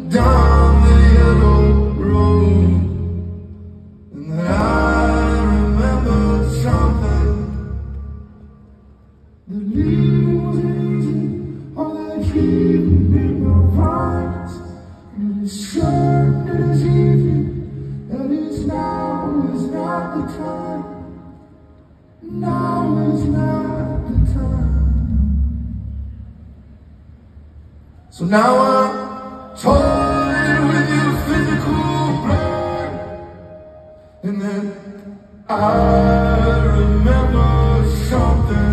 down the yellow road, and then I remembered something. The leaving was easy, all that dreaming in my vines, and it's certain as easy that it's now is not the time. Now is not the time. So now I'm toying with your physical blood, and then I remember something.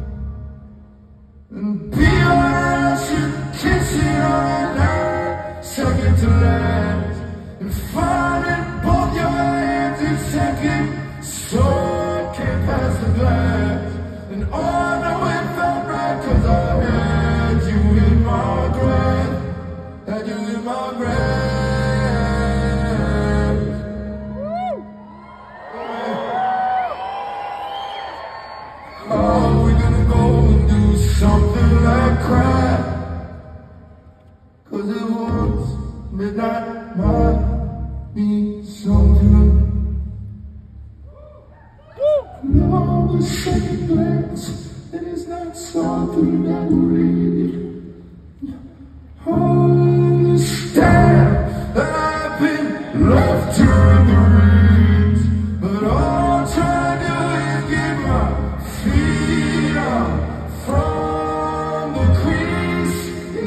And beyond should kiss it on night, second to last, and finding both your hands in second, so can't pass the glass. And oh, I know it felt right, 'cause I had you in my grasp, had you in my grasp. Are we gonna go and do something like cry? 'Cause it was midnight, might be something. Love a second glance, it is not something that we read. Understand that I've been left to the reeds, but all I'm trying to do is get my feet up from the crease.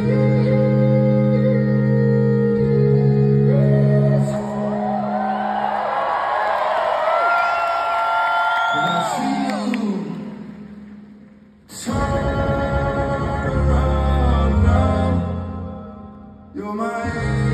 When I see you turn around now, you're my